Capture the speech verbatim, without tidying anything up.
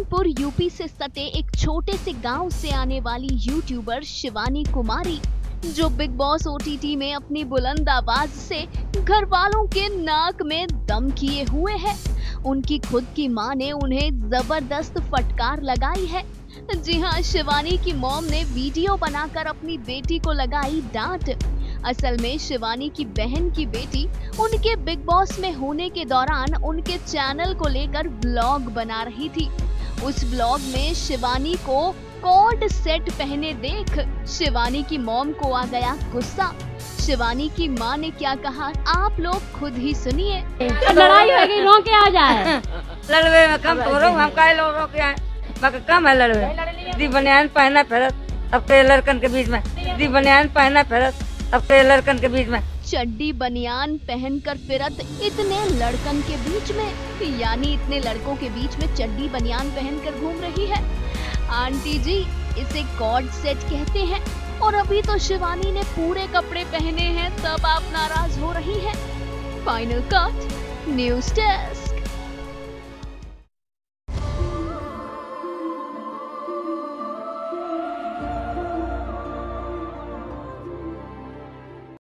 Kanpur UP से सटे एक छोटे से गांव से आने वाली यूट्यूबर शिवानी कुमारी, जो बिग बॉस ओटीटी में अपनी बुलंद आवाज से घर वालों के नाक में दम किए हुए है। उनकी खुद की मां ने उन्हें जबरदस्त फटकार लगाई है। जी हां, शिवानी की मॉम ने वीडियो बनाकर अपनी बेटी को लगाई डांट। असल में शिवानी की बहन की बेटी उनके बिग बॉस में होने के दौरान उनके चैनल को लेकर ब्लॉग बना रही थी। उस ब्लॉग में शिवानी को कॉर्ड सेट पहने देख शिवानी की मॉम को आ गया गुस्सा। शिवानी की मां ने क्या कहा, आप लोग खुद ही सुनिए। लड़ाई हो गई, रो के आ जाए लड़वे में कम तो रो, हम काहे लो रो के आए, बाकी कम है लड़वे। दी बनियान पहना फिरत अब के लड़कन के बीच में, दी बनियान पहना फिरत अब के लड़कन के बीच में। चड्डी बनियान पहनकर फिरत इतने लड़कन के बीच में, यानी इतने लड़कों के बीच में चड्डी बनियान पहनकर घूम रही है। आंटी जी, इसे कॉर्ड सेट कहते हैं। और अभी तो शिवानी ने पूरे कपड़े पहने हैं, तब आप नाराज हो रही हैं। Final cut news desk.